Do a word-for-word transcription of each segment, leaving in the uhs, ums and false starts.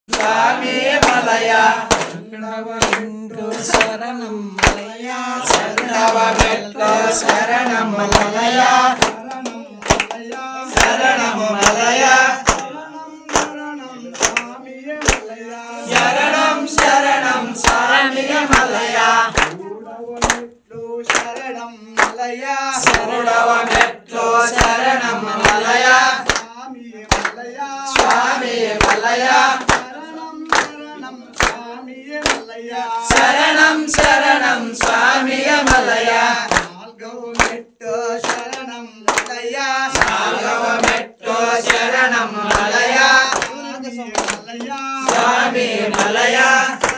स्वामी मलया शरणं मलया शरणवमेट्टु शरणं मलया शरणं मलया शरणं शरणं स्वामी मलया शरणं मलया शरणवमेट्टु शरणं मलया स्वामी मलया शरणं शरणं स्वामी मलया शरणं मलया नागवमेट्टु शरणं मलया स्वामी मलया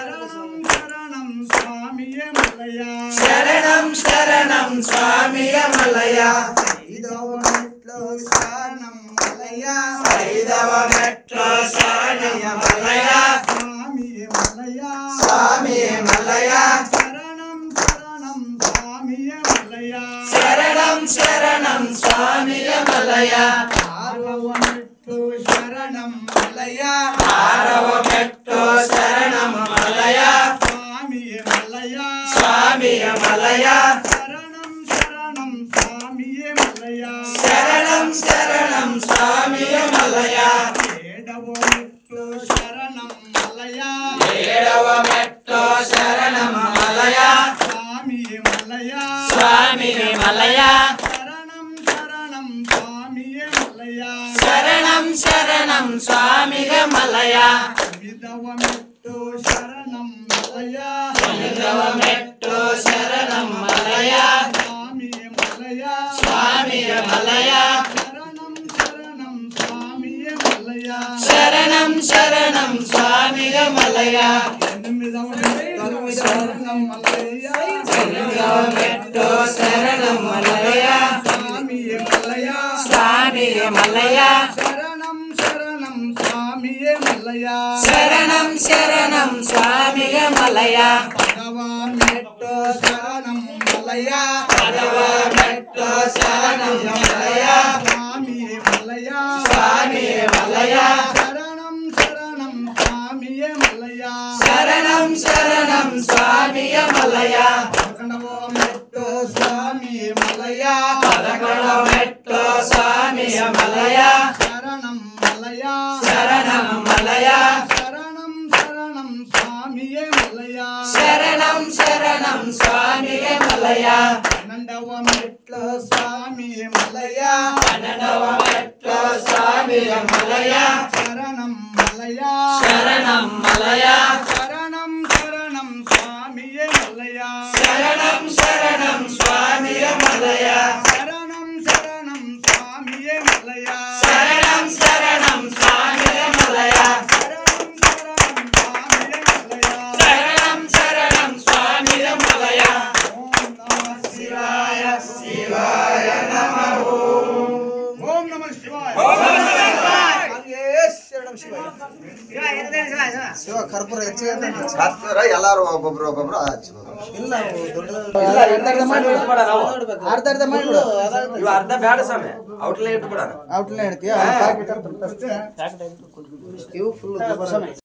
शरणं शरणं स्वामी मलया ऐदवमेट्टु शरणं मलया स्वामी मलया शरणं शरणं स्वामी मलया शरणं मलया आरवमेट्टु शरणं मलया स्वामी मलया शरणं शरणं स्वामी मलया ఏడవమెట్టు శరణం మలయా స్వామి మలయా శరణం శరణం స్వామి మలయా ఎనిమిదవమెట్టు శరణం మలయా ఎనిమిదవమెట్టు శరణం మలయా స్వామి మలయా స్వామి మలయా శరణం శరణం స్వామి మలయా శరణం శరణం స్వామి మలయా ఎనిమిదవమెట్టు శరణం మలయా స్వామి మలయా స్వామి మలయా శరణం శరణం స్వామి మలయా పదవమెట్టు శరణం మలయా పదవమెట్టు శరణం మలయా స్వామి మలయా స్వామి మలయా శరణం శరణం స్వామి మలయా పదకొండవమెట్టు స్వామి మలయా శరణం మలయా శరణం మలయా శరణం శరణం స్వామి మలయా శరణం శరణం స్వామి మలయా పన్నెండవమెట్టు స్వామి మలయా పన్నెండవమెట్టు స్వామి మలయా శరణం మలయా శరణం మలయా శరణం శరణం స్వామి మలయా శరణం శరణం స్వామి మలయా శరణం శరణం స్వామి మలయా శరణం శరణం స్వామి మలయా శరణం శరణం స్వామి మలయా శరణం శరణం స్వామి మలయా శివాయ శివాయ నమః ఓం నమః శివాయ ಶರಣಂ ಶಿವಾಯ ಶಿವ ಕರ್ಪೂರ ಹೆಚ್ಚಿಗೆ ಕರ್ಪೂರ ಎಲ್ಲಾರು ಒಬ್ಬೊಬ್ರು ಒಬ್ಬೊಬ್ರು ಹಚ್ಬೋದು ಇಲ್ಲ ಅರ್ಧ ಅರ್ಧ ಮಾಡಿಬಿಡು ಇವು ಅರ್ಧ ಬೇಡ ಸ್ವಾಮಿ ಔಟ್ಲೇ ಇಟ್ಬಿಡ ಔಟ್ಲೇ ಹೇಳ್ತೀಯ ಇವು ಫುಲ್